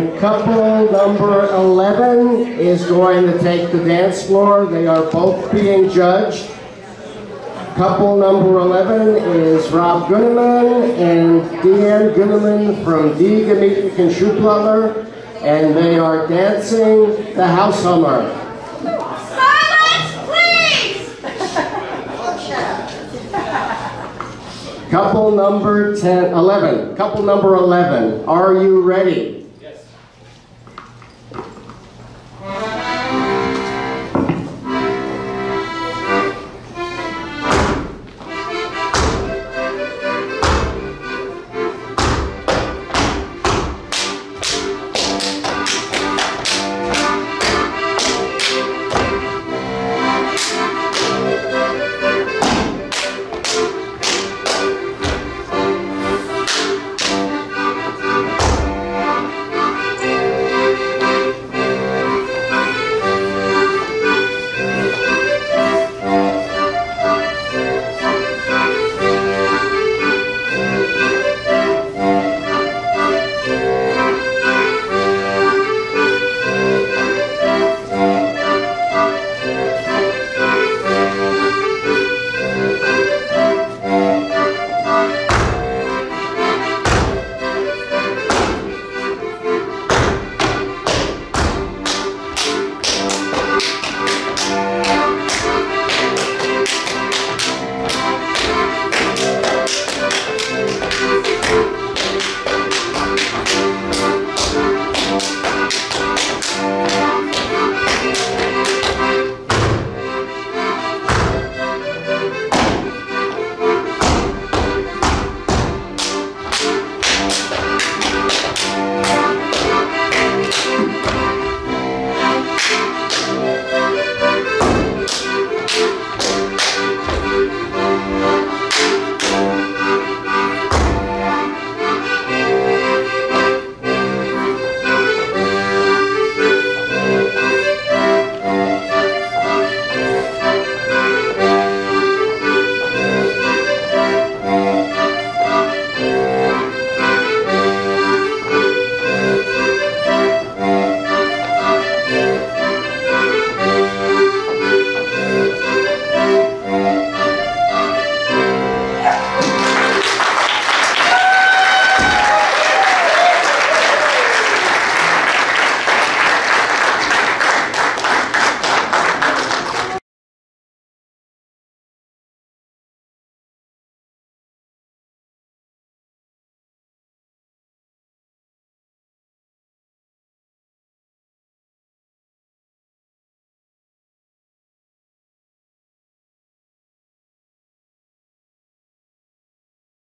And couple number 11 is going to take the dance floor. They are both being judged. Couple number 11 is Rob Gunnemann and DeeAnne Gunnemann from Die Gemutlichen Schuhplattler, and they are dancing the Haushammer. Silence, please! Couple number 11. Couple number 11. Are you ready?